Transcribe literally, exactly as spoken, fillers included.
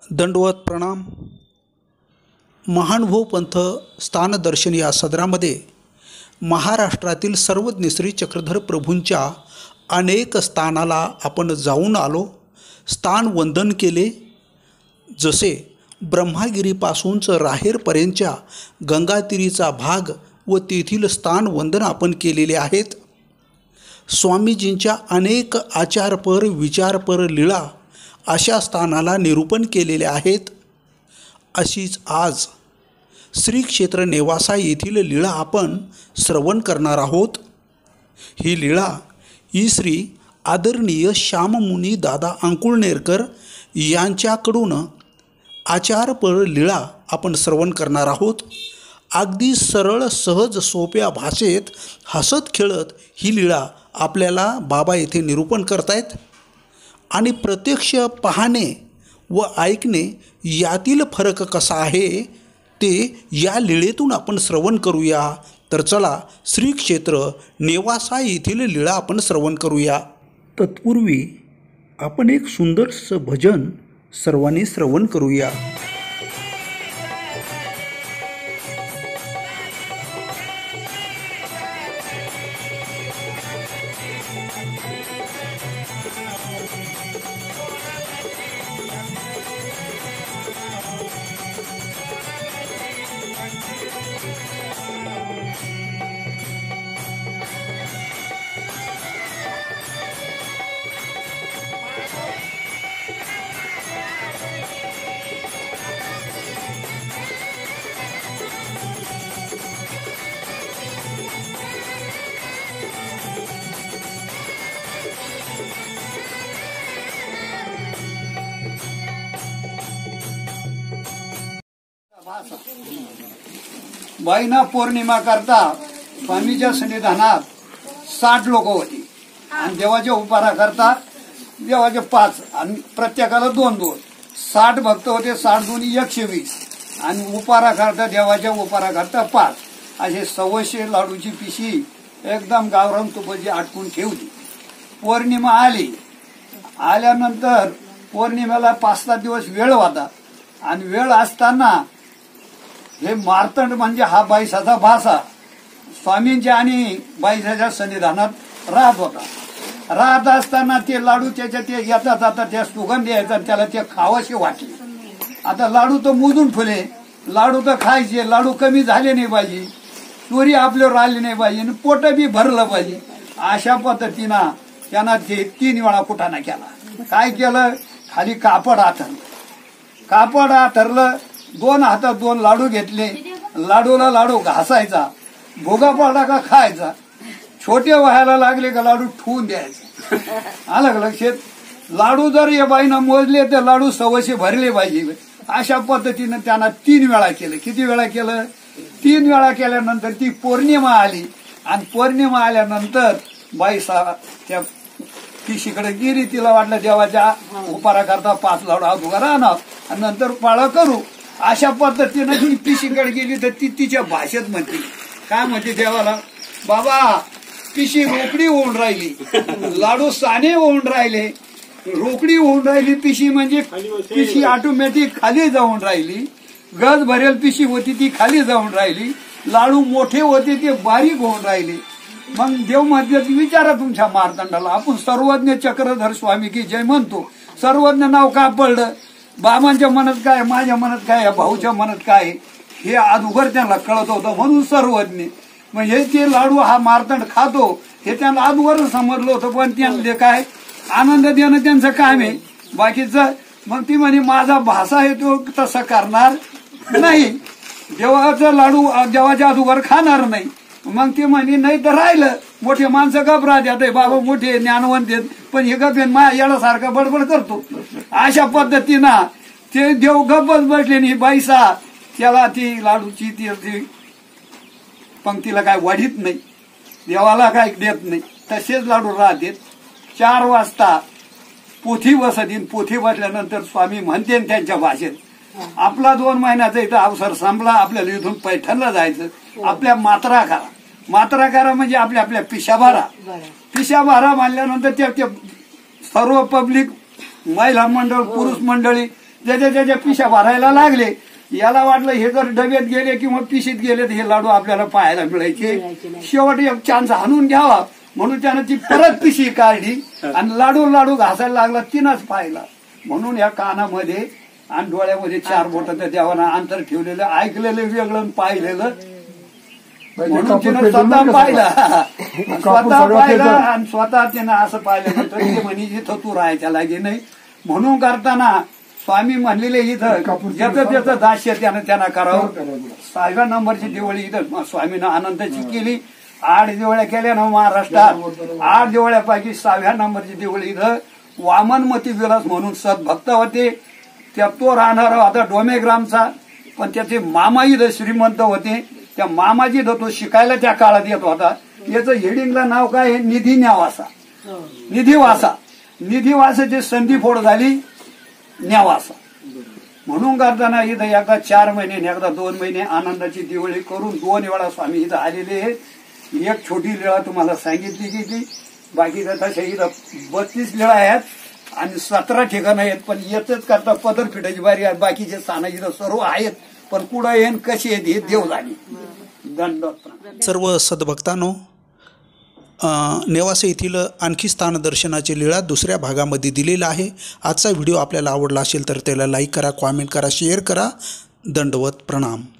दंडवत प्रणाम। महानुभव पंथ स्थानदर्शन या सदरामध्ये महाराष्ट्रातील सर्वज्ञ श्री चक्रधर प्रभूंच्या अनेक स्थानाला आपण जाऊन आलो, स्थान वंदन केले। जसे ब्रह्मागिरीपासूनच राहेरपर्यंतच्या गंगातीरीचा भाग व तेथील स्थान वंदन आपण केलेले आहेत। स्वामीजींच्या अनेक आचारपर विचारपर लीळा अशा स्थानाला निरूपण केलेले आहेत। अशीच आज श्री क्षेत्र नेवासा येथील लीळा आपण श्रवण करणार आहोत। ही लीळा ही श्री आदरणीय श्याममुनी दादा अंकुळनेरकर यांच्याकडून आचारपर लीळा आपण श्रवण करणार आहोत। अगदी सरळ सहज सोप्या भाषेत हसत खेळत ही लीळा आपल्याला बाबा येथे निरूपण करतायत आणि प्रत्यक्ष पाहणे व ऐकणे यातील फरक कसा आहे ते या लीळेतून आपण श्रवण करूया। तर चला श्री क्षेत्र नेवासा येथील लीळा आपण श्रवण करूया। तत्पूर्वी आपण एक सुंदरसं भजन सर्वांनी श्रवण करूया। बाईना पौर्णिमा करता स्वामीच्या सन्निधानात साठ लोक होती आणि देवाच्या उपारा करता देवाचे पाच आणि प्रत्येकाला दोन दोन साठ भक्त होते। साठ दोन एकशे वीस आणि उपारा करता देवाच्या उपारा करता पाच असे सव्वाशे लाडूची पिशी एकदम गावरान तुपाची आटकून ठेवली। पौर्णिमा आली, आल्यानंतर पौर्णिमेला पाच सात दिवस वेळ होता आणि वेळ असताना हे मार्तंड म्हणजे हा बाईसाचा भासा स्वामींच्या आणि बाईसाच्या सन्निधानात राहत होता। राहत असताना ते लाडू त्याच्या ते येतात आता त्या सुगंध यायचा त्याला ते खावाशे वाटले। आता लाडू तर मोजून ठेवले, लाडू तर खायचे, लाडू कमी झाले नाही पाहिजे, चोरी आपल्यावर आली नाही पाहिजे आणि पोट बी भरलं पाहिजे। अशा पद्धतीनं त्यांना ते तीन वेळा कुटाणा केला। काय केलं, खाली कापड आथरलं, कापड आथरलं, दोन हातात दोन लाडू घेतले, लाडूला लाडू घासायचा, भोगा पडला का खायचा, छोटे व्हायला लागले का लाडू ठेवून द्यायचा। अलग लक्षात लाडू जर या बाईनं मोजले तर लाडू सव्वाशे भरले पाहिजे। अशा पद्धतीनं त्यांना तीन वेळा केलं। किती वेळा केलं, तीन वेळा केल्यानंतर ती पौर्णिमा आली आणि पौर्णिमा आल्यानंतर बाई त्या पिशीकडे गेली। तिला वाटलं देवाच्या उपारा करता पाच लाडू अगोदर राहणार आणि नंतर पाळा करू। अशा पद्धतीनं ती पिशीकडे गेली तर ती तिच्या भाषेत म्हणते, काय म्हणते देवाला, बाबा पिशी रोकडी होऊन राहिली, लाडू साने होऊन राहिले, रोकडी होऊन राहिली पिशी म्हणजे पिशी ऑटोमॅटिक खाली जाऊन राहिली, गज भरेल पिशी होती ती खाली जाऊन राहिली, लाडू मोठे होते ते बारीक होऊन राहिले। मग देव म्हणते विचारा तुमच्या मार्तंडाला, आपण सर्वज्ञ चक्रधर स्वामी की जय म्हणतो, सर्वज्ञ नाव का पडलं, बाबांच्या मनात काय, माझ्या मनात काय, भाऊच्या मनात काय, हे अगोदर त्यांना कळत होतं म्हणून सर्वज्ञ। म्हणजे ते लाडू हा मार्तंड खातो हे त्यांना अगोदर समजलं होतं, पण त्यांना काय आनंद देणं त्यांचं काम आहे बाकीचं। मग ती म्हणे माझा भाषा आहे तो तसं करणार नाही, देवाचा लाडू देवाच्या अगोदर खाणार नाही। मग ती म्हणे नाही तर राहिलं, मोठे माणसं घबरा देत, बाबा मोठे ज्ञानवंत आहेत पण हे गपेन मा येण्यासारखा बडबड करतो। अशा पद्धतीनं ते देव गप्पच बसले नाही, बाईसा त्याला ती लाडूची ती पंक्तीला काय वाढीत नाही, देवाला काय देत नाही, तसेच लाडू राहते। चार वाजता पोथी बसतील, पोथी बसल्यानंतर स्वामी म्हणते त्यांच्या भाषेत, आपला दोन महिन्याचा इथं अवसर संपला, आपल्याला इथून पैठणला जायचं, आपल्या मात्रा करा, मात्रा करा म्हणजे आपल्या आपल्या पिशा भरा, पिशा भरा मानल्यानंतर त्या सर्व पब्लिक महिला मंडळ पुरुष मंडळी ज्याच्या ज्याच्या पिशा भरायला लागले. याला वाटलं हे जर डब्यात गेले किंवा पिशीत गेले तर हे लाडू आपल्याला पाहायला मिळायचे. शेवट एक चान्स हाणून घ्यावा म्हणून त्यानं ती परत पिशी काढली आणि लाडू लाडू घासायला लागला. तिनंच पाहिला म्हणून या कानामध्ये आणि डोळ्यामध्ये चार बोटं त्या देवानं अंतर ठेवलेलं, ऐकलेलं वेगळं पाहिलेलं म्हणून तिनं स्वतः पाहिला. स्वतः पाहिला आणि स्वतः तिनं असं पाहिलं तर ते म्हणे इथं तू राहायच्या लागे नाही. म्हणून करताना स्वामी म्हणलेले इथं ज्याचं त्याचं दास्य त्यानं त्यांना करावं. सहाव्या नंबरची दिवाळी इथं स्वामीनं आनंदाची केली. आठ दिवाळ्या केल्या ना महाराष्ट्रात. आठ दिवाळ्यापैकी सहाव्या नंबरची दिवाळी इथं वामनमती विलास म्हणून सद्भक्त होते. त्या तो राहणार आता डोमेग्रामचा, पण त्याचे मामा इथं श्रीमंत होते. त्या मामाजी तो शिकायला त्या काळात येत होता. याचं हेडिंगला नाव काय आहे? निधी न्यावासा. निधीवासा. निधीवासाची संधी फोड झाली न्यावासा. म्हणून करताना इथं एकदा चार महिने एकदा दोन महिने आनंदाची दिवाळी करून दोन वेळा स्वामी इथं आलेले आहेत. एक छोटी लीळा तुम्हाला सांगितली की ती बाकीच्या तशा इथं बत्तीस लीळा आहेत आणि सतरा ठिकाणं आहेत. पण येतच करता पदर फिटायची बारी आहे. बाकीचे स्थानं इथं सर्व आहेत पण कुठं येईन कशी आहेत हे देव झाली. दंडवत. सर्व सद्भक्तांनो, नेवासे येथील आणखी स्थानदर्शनाची लीळा दुसऱ्या भागामध्ये दिलेला आहे. आजचा व्हिडिओ आपल्याला आवडला असेल तर त्याला लाईक करा, कॉमेंट करा, शेअर करा. दंडवत प्रणाम.